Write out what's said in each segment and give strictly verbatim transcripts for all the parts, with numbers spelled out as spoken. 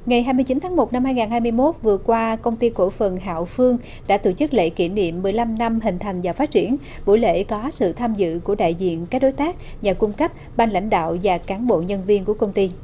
Ngày hai mươi chín tháng một năm hai nghìn không trăm hai mươi mốt vừa qua, công ty cổ phần Hạo Phương đã tổ chức lễ kỷ niệm mười lăm năm hình thành và phát triển. Buổi lễ có sự tham dự của đại diện các đối tác, nhà cung cấp, ban lãnh đạo và cán bộ nhân viên của công ty.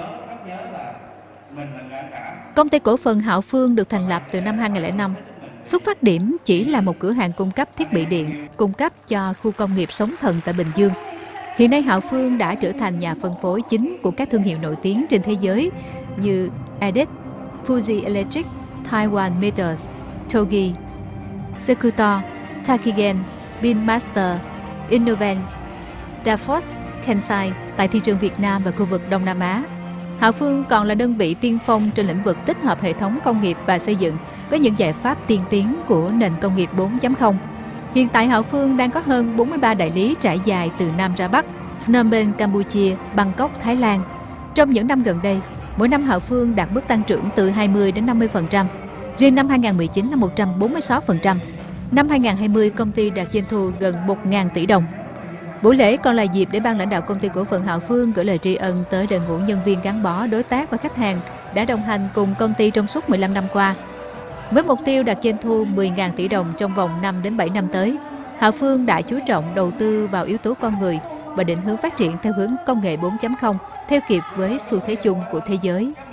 Công ty cổ phần Hạo Phương được thành lập từ năm hai nghìn không trăm lẻ năm. Xuất phát điểm chỉ là một cửa hàng cung cấp thiết bị điện, cung cấp cho khu công nghiệp Sóng Thần tại Bình Dương. Hiện nay Hạo Phương đã trở thành nhà phân phối chính của các thương hiệu nổi tiếng trên thế giới như Edis, Fuji Electric, Taiwan Meters, Togi, Secutor, Takigen, Binmaster, Innovance, Danfoss, Kansai tại thị trường Việt Nam và khu vực Đông Nam Á. Hạo Phương còn là đơn vị tiên phong trên lĩnh vực tích hợp hệ thống công nghiệp và xây dựng với những giải pháp tiên tiến của nền công nghiệp bốn chấm không. Hiện tại Hạo Phương đang có hơn bốn mươi ba đại lý trải dài từ Nam ra Bắc, Phnom Penh, Campuchia, Bangkok, Thái Lan. Trong những năm gần đây, mỗi năm Hạo Phương đạt mức tăng trưởng từ hai mươi đến năm mươi phần trăm. Riêng năm hai nghìn không trăm mười chín là một trăm bốn mươi sáu phần trăm. Năm hai nghìn không trăm hai mươi, công ty đạt doanh thu gần một nghìn tỷ đồng. Buổi lễ còn là dịp để ban lãnh đạo công ty cổ phần Hạo Phương gửi lời tri ân tới đội ngũ nhân viên gắn bó, đối tác và khách hàng đã đồng hành cùng công ty trong suốt mười lăm năm qua. Với mục tiêu đạt doanh thu mười nghìn tỷ đồng trong vòng năm đến bảy năm tới, Hạo Phương đã chú trọng đầu tư vào yếu tố con người và định hướng phát triển theo hướng công nghệ bốn chấm không theo kịp với xu thế chung của thế giới.